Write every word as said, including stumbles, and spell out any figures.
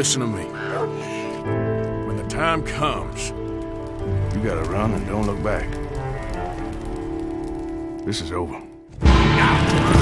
listen to me. When the time comes, you gotta run and don't look back. This is over.